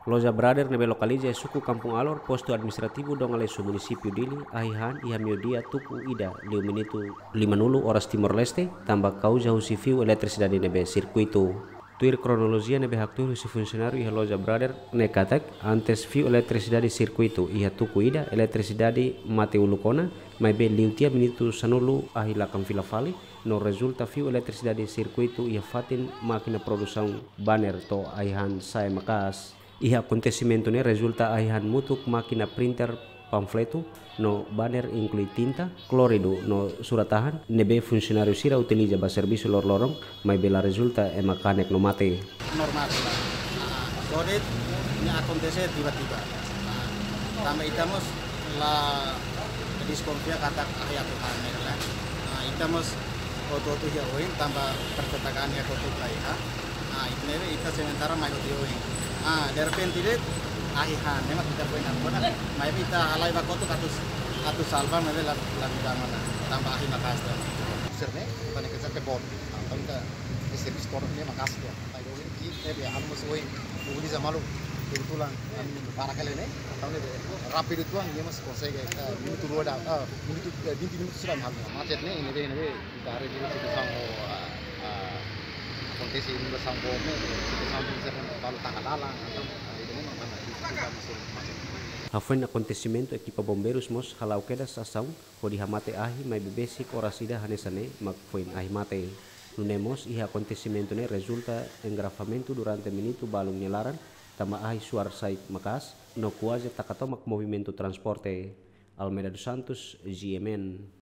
Loja Brother nebe lokaliza suku Kampung Alor, posto administrativo Dongaleso, municipio Dili, Ahihan, Ihamiodia, Tuku, Ida, Liu Minuto, 50 horas Timor Leste, tambah causa usifiu eletricidade nebe circuito. Tuir kronologia nebe haktur si funcionário iha Loja Brother nekatek antes fiu eletricidade circuito iha Tuku Ida, eletricidade Mateu Lucona, mai be liutia minuto sanulu ahilakam filafali, no resulta fiu eletricidade circuito iha fatin máquina produção banner to Ahihan sai makas. Iha acontecimento ne resulta ahihan mutuk máquina printer panfleto no banner inclui tinta, clorido no suratahan, nebe funcionário sira utiliza ba serviço lor-lorong, mai bela resulta e makanek no mate. Normal lah. Audit ini acontece tiba-tiba. Tambah itamos la disconfia kata ayat Tuhan lah. Itamos foto ya oin tambah percetakan ya foto kaiha. Itnere ita sementara mai oin. De repente deh ahihan memang kita punya mana mai kita alai bakoto katus salva mebe la mana tambah ahi makas tuh serne tane ke sate bot tanta service store ne makas tuh ai do ki tebe almos oi buli zamalu kebetulan para kali ne tahun ini rapid itu dia mas consegue minuto dua minuto 20 minuto sudah mahal macet ne ini kita hari ini kita sama acontece ini bersama bome kita sama bisa kalau tanggal dalang atau ini mana kita masuk Hafen acontecimento equipa bombeiros mos halau queda sasaw hodi hamate ahi mai bebesi orasida hanesane magfoin ahi mate. Nunemos iha acontecimento ne resulta engravamento durante minuto balung nyelaran tama ahi suar sait makas no quase takatomak movimento transporte. Almeida dos Santos, GMN.